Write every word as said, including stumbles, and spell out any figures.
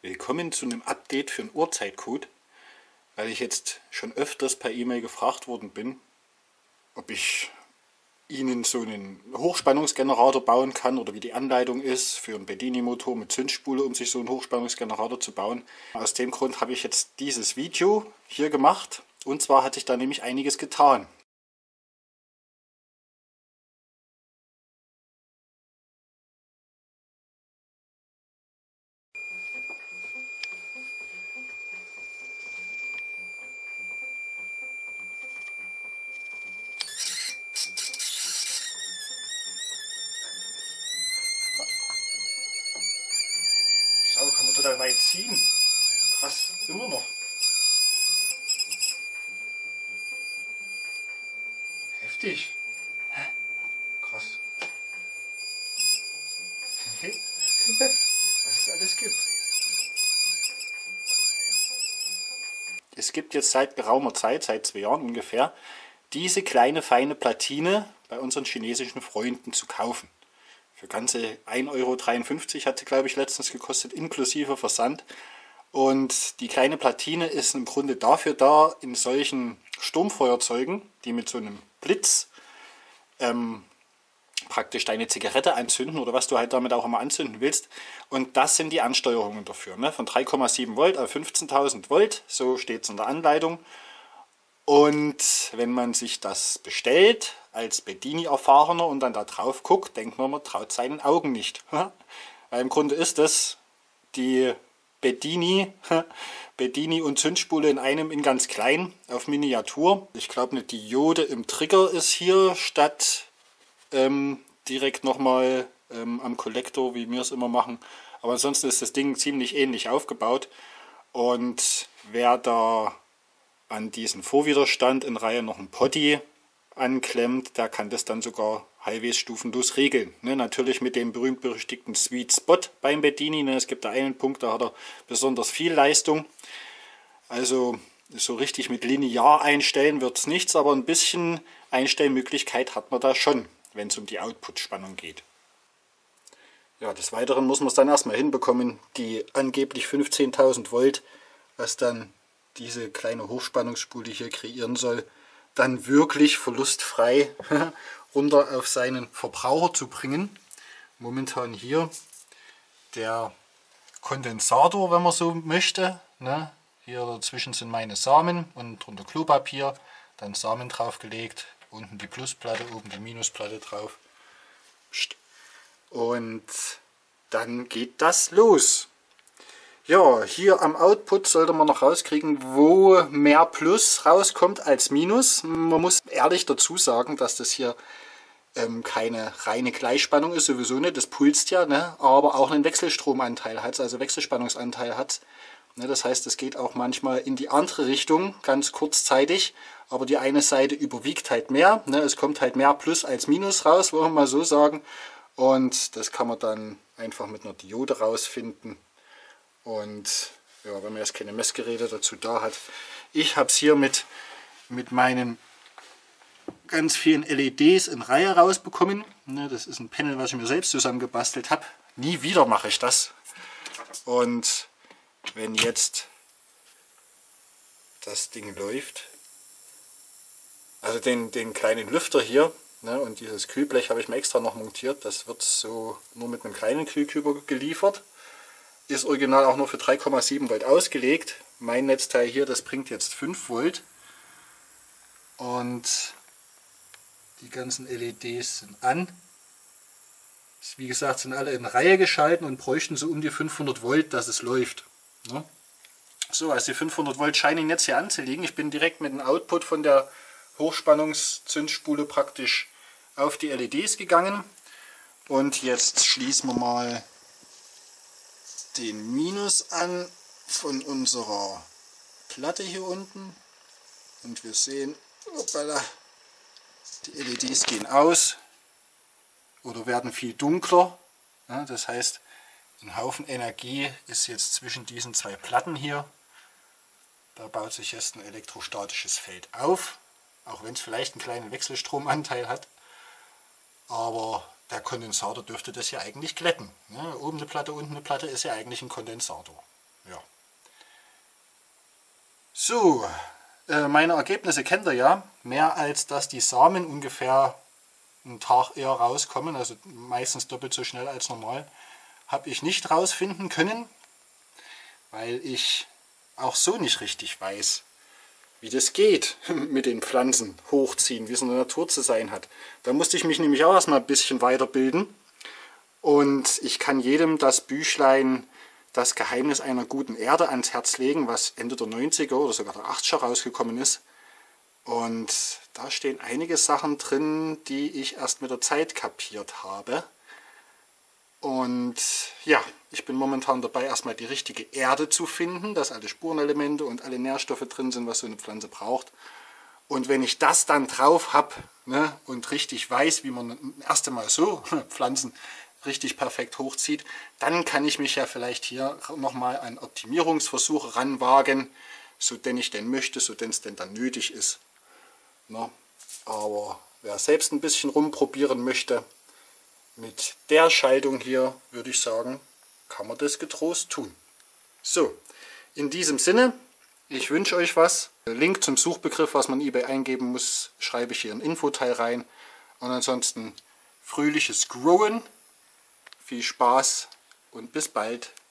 Willkommen zu einem Update für einen Uhrzeitcode, weil ich jetzt schon öfters per E-Mail gefragt worden bin, ob ich Ihnen so einen Hochspannungsgenerator bauen kann oder wie die Anleitung ist für einen Bedini-Motor mit Zündspule, um sich so einen Hochspannungsgenerator zu bauen. Aus dem Grund habe ich jetzt dieses Video hier gemacht, und zwar hat sich da nämlich einiges getan. Schau, kann man total weit ziehen. Krass, immer noch. Heftig. Krass. Was es alles gibt. Es gibt jetzt seit geraumer Zeit, seit zwei Jahren ungefähr, diese kleine feine Platine bei unseren chinesischen Freunden zu kaufen. Für ganze ein Euro dreiundfünfzig hat sie, glaube ich, letztens gekostet, inklusive Versand. Und die kleine Platine ist im Grunde dafür da, in solchen Sturmfeuerzeugen, die mit so einem Blitz ähm, praktisch deine Zigarette anzünden oder was du halt damit auch immer anzünden willst. Und das sind die Ansteuerungen dafür, ne? Von drei Komma sieben Volt auf fünfzehntausend Volt, so steht es in der Anleitung. Und wenn man sich das bestellt, als Bedini-Erfahrener und dann da drauf guckt, denkt man, man traut seinen Augen nicht. Weil im Grunde ist das die Bedini, Bedini und Zündspule in einem, in ganz klein, auf Miniatur. Ich glaube, eine Diode im Trigger ist hier statt ähm, direkt nochmal ähm, am Kollektor, wie wir es immer machen. Aber ansonsten ist das Ding ziemlich ähnlich aufgebaut. Und wer da an diesen Vorwiderstand in Reihe noch ein Potti anklemmt, der kann das dann sogar halbwegs stufenlos regeln. Ne, natürlich mit dem berühmt-berüchtigten Sweet Spot beim Bedini. Ne, es gibt da einen Punkt, da hat er besonders viel Leistung. Also so richtig mit linear einstellen wird es nichts, aber ein bisschen Einstellmöglichkeit hat man da schon, wenn es um die Output-Spannung geht. Ja, des Weiteren muss man es dann erstmal hinbekommen, die angeblich fünfzehntausend Volt, was dann diese kleine Hochspannungsspule hier kreieren soll, dann wirklich verlustfrei runter auf seinen Verbraucher zu bringen. Momentan hier der Kondensator, wenn man so möchte. Ne? Hier dazwischen sind meine Samen und drunter Klopapier, dann Samen draufgelegt, unten die Plusplatte, oben die Minusplatte drauf. Und dann geht das los. Ja, hier am Output sollte man noch rauskriegen, wo mehr Plus rauskommt als Minus. Man muss ehrlich dazu sagen, dass das hier ähm, keine reine Gleichspannung ist, sowieso nicht, das pulst ja, ne? Aber auch einen Wechselstromanteil hat, also Wechselspannungsanteil hat. Ne? Das heißt, es geht auch manchmal in die andere Richtung, ganz kurzzeitig, aber die eine Seite überwiegt halt mehr. Ne? Es kommt halt mehr Plus als Minus raus, wollen wir mal so sagen. Und das kann man dann einfach mit einer Diode rausfinden. Und ja, wenn man jetzt keine Messgeräte dazu da hat. Ich habe es hier mit, mit meinen ganz vielen L E Ds in Reihe rausbekommen. Ne, das ist ein Panel, was ich mir selbst zusammengebastelt habe. Nie wieder mache ich das. Und wenn jetzt das Ding läuft, also den, den kleinen Lüfter hier, ne, und dieses Kühlblech habe ich mir extra noch montiert. Das wird so nur mit einem kleinen Kühlküber geliefert. Ist original auch nur für drei Komma sieben Volt ausgelegt. Mein Netzteil hier, das bringt jetzt fünf Volt. Und die ganzen L E Ds sind an. Wie gesagt, sind alle in Reihe geschalten und bräuchten so um die fünfhundert Volt, dass es läuft. Ne? So, also die fünfhundert Volt scheinen jetzt hier anzuliegen. Ich bin direkt mit dem Output von der Hochspannungszündspule praktisch auf die L E Ds gegangen. Und jetzt schließen wir mal den Minus an von unserer Platte hier unten. Und wir sehen, hoppala, die L E Ds gehen aus oder werden viel dunkler. Ja, das heißt, ein Haufen Energie ist jetzt zwischen diesen zwei Platten hier. Da baut sich jetzt ein elektrostatisches Feld auf, auch wenn es vielleicht einen kleinen Wechselstromanteil hat. Aber der Kondensator dürfte das ja eigentlich glätten. Ja, oben eine Platte, unten eine Platte ist ja eigentlich ein Kondensator. Ja. So, äh, meine Ergebnisse kennt ihr ja. Mehr als dass die Samen ungefähr einen Tag eher rauskommen, also meistens doppelt so schnell als normal, habe ich nicht rausfinden können, weil ich auch so nicht richtig weiß, wie das geht mit den Pflanzen hochziehen, wie es in der Natur zu sein hat. Da musste ich mich nämlich auch erstmal ein bisschen weiterbilden. Und ich kann jedem das Büchlein Das Geheimnis einer guten Erde ans Herz legen, was Ende der neunziger oder sogar der achtziger rausgekommen ist. Und da stehen einige Sachen drin, die ich erst mit der Zeit kapiert habe. Und ja, ich bin momentan dabei, erstmal die richtige Erde zu finden, dass alle Spurenelemente und alle Nährstoffe drin sind, was so eine Pflanze braucht. Und wenn ich das dann drauf habe, ne, und richtig weiß, wie man erst einmal so Pflanzen richtig perfekt hochzieht, dann kann ich mich ja vielleicht hier nochmal an Optimierungsversuche ranwagen, so denn ich denn möchte, so denn es denn dann nötig ist. Na, aber wer selbst ein bisschen rumprobieren möchte, mit der Schaltung hier, würde ich sagen, kann man das getrost tun. So, in diesem Sinne, ich wünsche euch was. Link zum Suchbegriff, was man eBay eingeben muss, schreibe ich hier in den Infoteil rein. Und ansonsten fröhliches Growen, viel Spaß und bis bald.